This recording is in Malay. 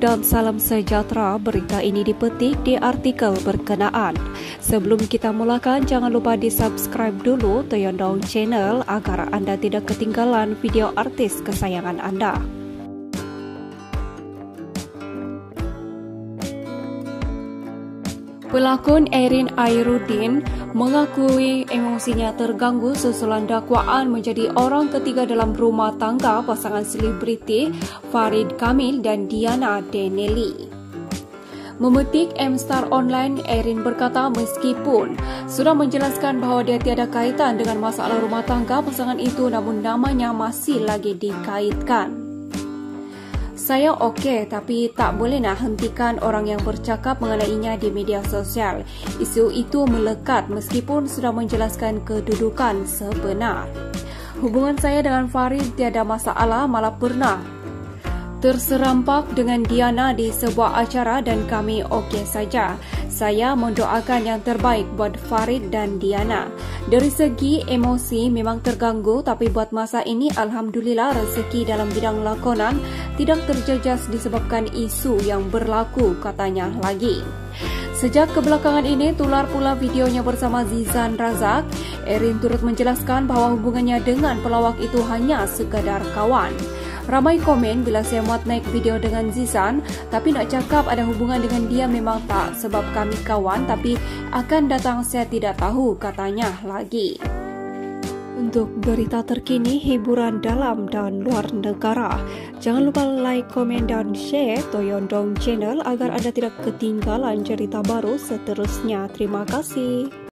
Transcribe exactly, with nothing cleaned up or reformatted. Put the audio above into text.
dan salam sejahtera. Berita ini dipetik di artikel berkenaan. Sebelum kita mulakan, jangan lupa di-subscribe dulu Toyon Dong Channel agar anda tidak ketinggalan video artis kesayangan anda. Pelakon Erin Ayrudin mengakui emosinya terganggu susulan dakwaan menjadi orang ketiga dalam rumah tangga pasangan selebriti Farid Kamil dan Diana Deneli. Memetik M-Star Online, Erin berkata meskipun sudah menjelaskan bahawa dia tiada kaitan dengan masalah rumah tangga pasangan itu, namun namanya masih lagi dikaitkan. Saya okey, tapi tak boleh nak hentikan orang yang bercakap mengenainya di media sosial. Isu itu melekat meskipun sudah menjelaskan kedudukan sebenar. Hubungan saya dengan Farid tiada masalah, malah pernah terserempak dengan Diana di sebuah acara dan kami okey saja. Saya mendoakan yang terbaik buat Farid dan Diana. Dari segi emosi memang terganggu, tapi buat masa ini Alhamdulillah rezeki dalam bidang lakonan tidak terjejas disebabkan isu yang berlaku, katanya lagi. Sejak kebelakangan ini tular pula videonya bersama Zizan Razak. Erin turut menjelaskan bahawa hubungannya dengan pelawak itu hanya sekadar kawan. Ramai komen bila saya muat naik video dengan Zizan, tapi nak cakap ada hubungan dengan dia memang tak, sebab kami kawan, tapi akan datang saya tidak tahu, katanya lagi. Untuk berita terkini, hiburan dalam dan luar negara, jangan lupa like, komen dan share Toyon Dong Channel agar anda tidak ketinggalan cerita baru seterusnya. Terima kasih.